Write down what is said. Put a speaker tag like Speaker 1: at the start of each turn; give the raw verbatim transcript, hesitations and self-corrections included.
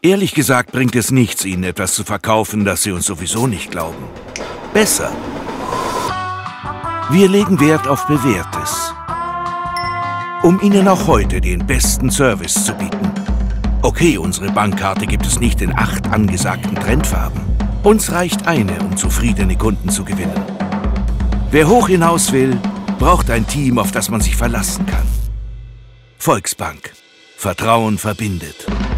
Speaker 1: Ehrlich gesagt bringt es nichts, Ihnen etwas zu verkaufen, das Sie uns sowieso nicht glauben. Besser. Wir legen Wert auf Bewährtes, um Ihnen auch heute den besten Service zu bieten. Okay, unsere Bankkarte gibt es nicht in acht angesagten Trendfarben. Uns reicht eine, um zufriedene Kunden zu gewinnen. Wer hoch hinaus will, braucht ein Team, auf das man sich verlassen kann. Volksbank. Vertrauen verbindet.